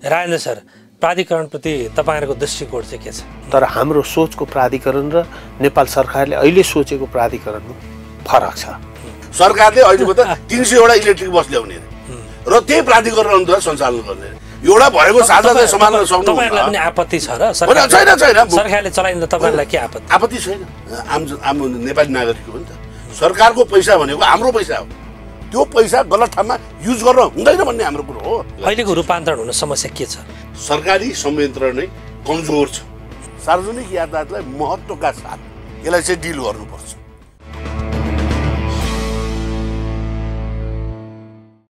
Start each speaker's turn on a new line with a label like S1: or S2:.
S1: Rajendra sir, प्राधिकरणप्रति तपाईँहरूको दृष्टिकोण चाहिँ के छ?
S2: तर हाम्रो सोचको प्राधिकरण र नेपाल सरकारले अहिले सोचेको प्राधिकरणमा फरक छ।
S3: सरकारले अहिलेको त 300 वटा इलेक्ट्रिक बस ल्याउने र त्यही प्राधिकरण अनुसार सञ्चालन गर्ने। एउटा भएको साझा चाहिँ सम्हाल्न सक्नु।
S1: तपाईहरुलाई पनि आपत्ति छ र?
S3: छैन
S1: सरकारले चलाइन्छ, तपाईहरुलाई के आपत्ति?
S3: आपत्ति छैन। आम नेपाली नागरिक हो नि त। सरकारको पैसा भनेको हाम्रो पैसा हो। त्यो पैसा गलत ठाउँमा युज गर्न हुँदैन भन्ने हाम्रो कुरो हो।
S1: अहिलेको रूपान्तरण हुन समस्या के छ?
S3: सरकारी संयन्त्र नै कमजोर छ। सार्वजनिक यातायातलाई महत्त्वका साथ यसलाई चाहिँ डिल गर्नुपर्छ।